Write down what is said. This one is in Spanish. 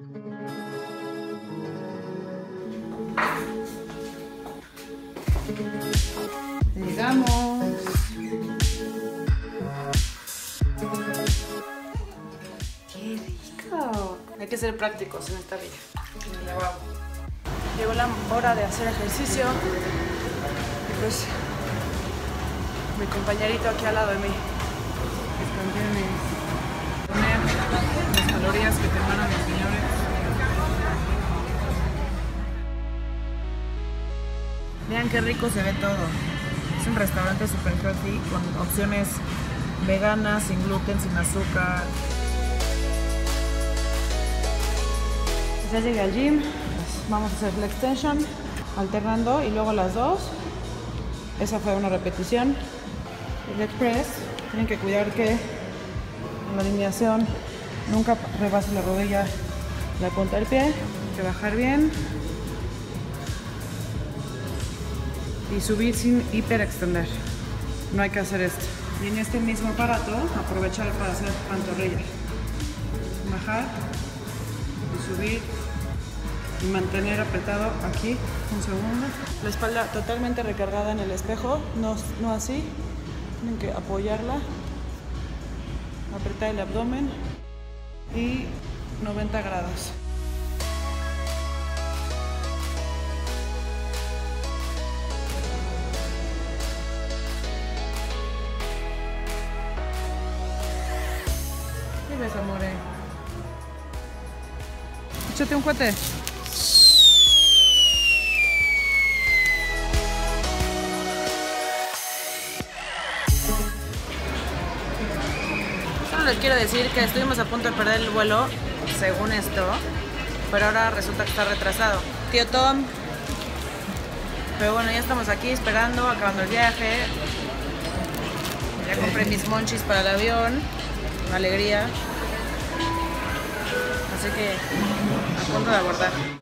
Llegamos. ¡Qué rico! Hay que ser prácticos en esta vida. Llegó la hora de hacer ejercicio. Y pues mi compañerito aquí al lado de mí. Mis campeones. Poner las calorías que te emanan los señores. Vean qué rico se ve todo. Es un restaurante super healthy con opciones veganas, sin gluten, sin azúcar. Ya llegué al gym. Vamos a hacer la extension alternando y luego las dos. Esa fue una repetición. El leg press, tienen que cuidar que la alineación nunca rebase la rodilla, la punta del pie. Hay que bajar bien y subir sin hiperextender. No hay que hacer esto. Y en este mismo aparato aprovechar para hacer pantorrilla. Bajar y subir y mantener apretado aquí un segundo. La espalda totalmente recargada en el espejo, no así. Tienen que apoyarla, apretar el abdomen y 90 grados. ¿Qué ves, amore? Échate un cohete. Solo les quiero decir que estuvimos a punto de perder el vuelo, según esto, pero ahora resulta que está retrasado. Tío Tom. Pero bueno, ya estamos aquí esperando, acabando el viaje. Ya compré mis monchis para el avión. Una alegría. Así que a punto de abordar.